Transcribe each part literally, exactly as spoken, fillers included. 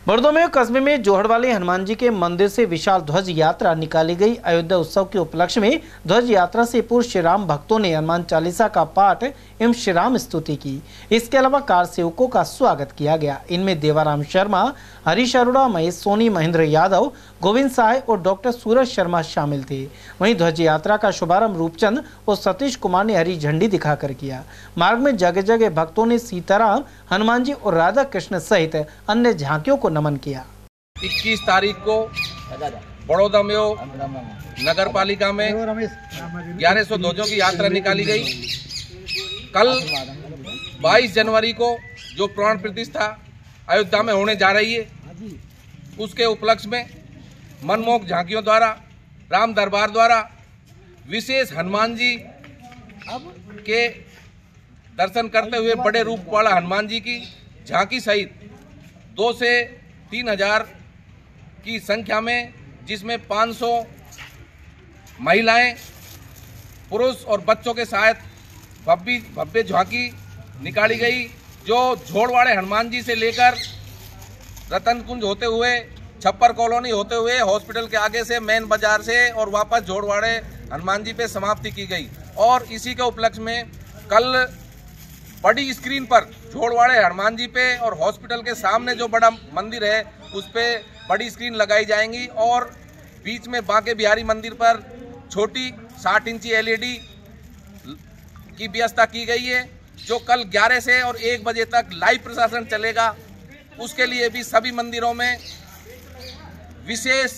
बड़ौदा में कस्बे में जोहड़वाले हनुमान जी के मंदिर से विशाल ध्वज यात्रा निकाली गई। अयोध्या उत्सव के उपलक्ष्य में ध्वज यात्रा से पूर्व श्री राम भक्तों ने हनुमान चालीसा का पाठ एवं श्री राम स्तुति की। इसके अलावा कार सेवकों का स्वागत किया गया। इनमें देवाराम शर्मा, हरीश अरोड़ा, महेश सोनी, महेंद्र यादव, गोविंद साय और डॉक्टर सूरज शर्मा शामिल थे। वहीं ध्वज यात्रा का शुभारंभ रूपचंद और सतीश कुमार ने हरी झंडी दिखाकर किया। मार्ग में जगह जगह भक्तों ने सीताराम, हनुमान जी और राधा कृष्ण सहित अन्य झांकियों को नमन किया। इक्कीस तारीख को बड़ौदा में नगर पालिका में ग्यारह सौ ध्वजों की यात्रा निकाली गई। कल बाईस जनवरी को जो प्राण प्रतिष्ठा अयोध्या में होने जा रही है, उसके उपलक्ष्य में मनमोहक झांकियों द्वारा, राम दरबार द्वारा विशेष हनुमान जी के दर्शन करते हुए बड़े रूप वाला हनुमान जी की झांकी सहित दो से तीन हजार की संख्या में, जिसमें पाँच सौ महिलाएं, पुरुष और बच्चों के साथ भव्य भव्य झांकी निकाली गई, जो झोड़वाड़े हनुमान जी से लेकर रतन कुंज होते हुए, छप्पर कॉलोनी होते हुए, हॉस्पिटल के आगे से, मेन बाजार से और वापस झोड़वाड़े हनुमान जी पे समाप्ति की गई। और इसी के उपलक्ष्य में कल बड़ी स्क्रीन पर झोड़वाड़े हनुमान जी पे और हॉस्पिटल के सामने जो बड़ा मंदिर है उस पे बड़ी स्क्रीन लगाई जाएंगी और बीच में बांके बिहारी मंदिर पर छोटी साठ इंची एलईडी की व्यवस्था की गई है, जो कल ग्यारह से और एक बजे तक लाइव प्रशासन चलेगा। उसके लिए भी सभी मंदिरों में विशेष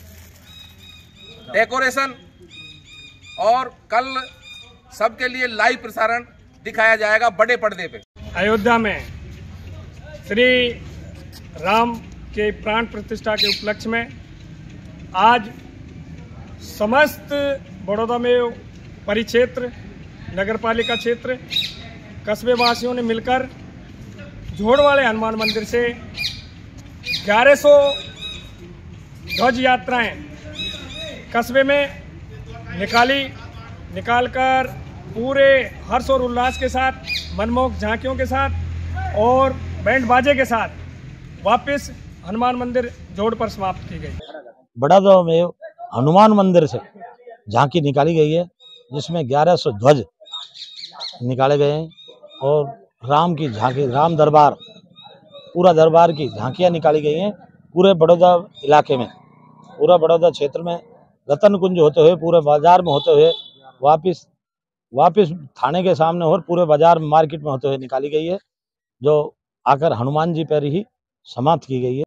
डेकोरेशन और कल सबके लिए लाइव प्रसारण दिखाया जाएगा बड़े पर्दे पे। अयोध्या में श्री राम के प्राण प्रतिष्ठा के उपलक्ष्य में आज समस्त बड़ौदा में परिक्षेत्र, नगरपालिका क्षेत्र, कस्बे वासियों ने मिलकर झोड़वाड़े हनुमान मंदिर से ग्यारह सौ ध्वज यात्राएं कस्बे में निकाली निकालकर पूरे हर्ष और उल्लास के साथ, मनमोहक झांकियों के साथ और बैंड बाजे के साथ वापस हनुमान मंदिर जोड़ पर समाप्त की गई। बड़ौदा में हनुमान मंदिर से झांकी निकाली गई है, जिसमें ग्यारह सौ ध्वज निकाले गए हैं और राम की झांकी, राम दरबार, पूरा दरबार की झांकियां निकाली गई हैं। पूरे बड़ौदा इलाके में, पूरा बड़ौदा क्षेत्र में रतन कुंज होते हुए, पूरे बाजार में होते हुए, वापस वापस थाने के सामने और पूरे बाजार मार्केट में होते हुए निकाली गई है, जो आकर हनुमान जी पर ही समाप्त की गई है।